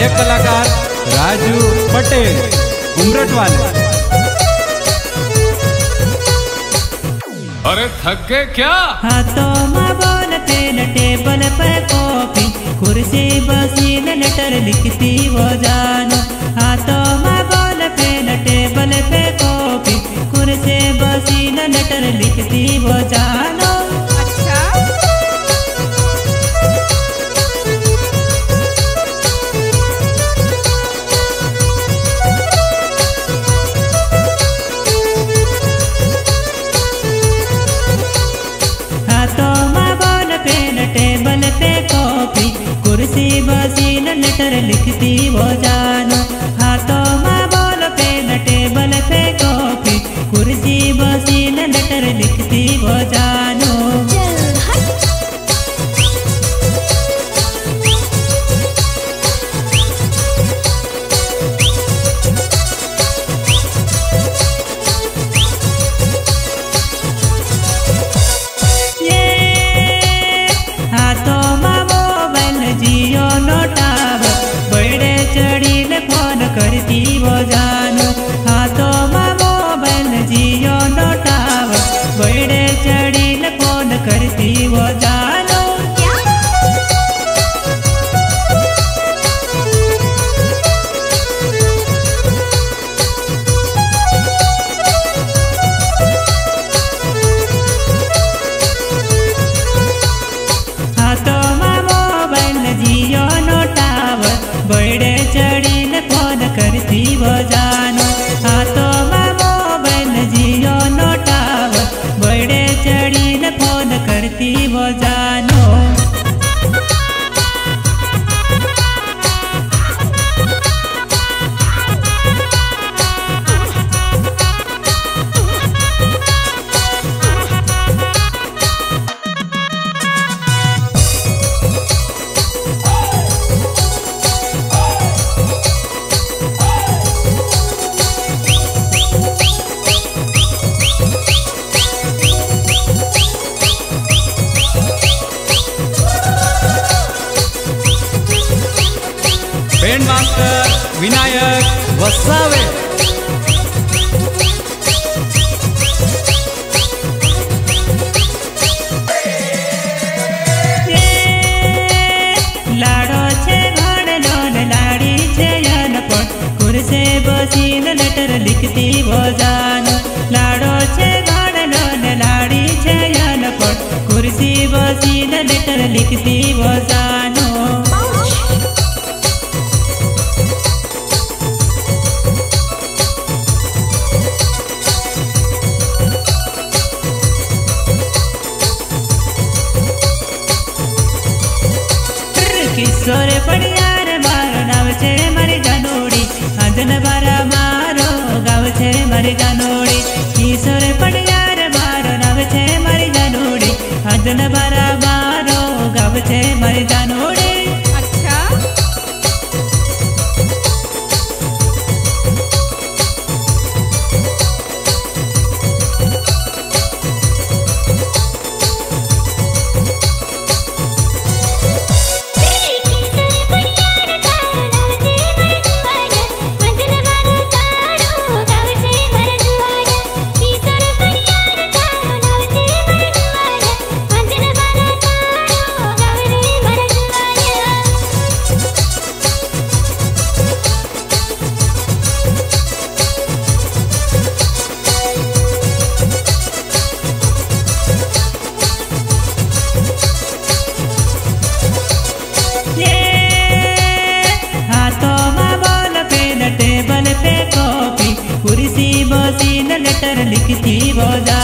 गायक कलाकार राजू पटेल उमरठ वाले। अरे थक गए क्या? हाथों में बोल पेन टेबल पे कॉपी कुर्सी बसीन लेटर लिखती वो जानो। हाथों में बोल पेन टेबल पे कॉपी कुर्सी बसीन लेटर लिखती वो जानो। टेबल पे कॉपी कुर्सी बसीन लेटर लिखती वो जानो। हाथों में बोल पेन टेबल पे कॉपी कुर्सी बसीन लेटर लिखती वो जानो। करती वो जानो। हाथों में मोबाइल जियो नोटाव बड़े चढ़ी फोन करती वो जानो। हाथों में मोबाइल जियो नोटाव बड़े चढ़ी फोन करती वो जानो। हाथों में मोबाइल जियो नोटाव बड़े चढ़ी फोन करती वो जानो। Band master Vinayak Vasave. लाडो छे घड़लो ने लाड़ी छे अनपढ़ कुर्सी बसीन लेटर लिखती वो जानो। लाडो छे घड़लो ने लाड़ी छे अनपढ़ कुर्सी बसीन लेटर लिखती वो जानो। किशोर पड़ियार मारो नाव छे मारी जानोड़ी अंजन बारा मारो गाव छे मारी जानोड़ी। किशोर पड़ियार मारो नाव छे मारी जानोड़ी अंजन बारा मारो गाव छे मारी जानोड़ी। टेबल पे कॉपी कुर्सी बसीन लेटर लिखती वो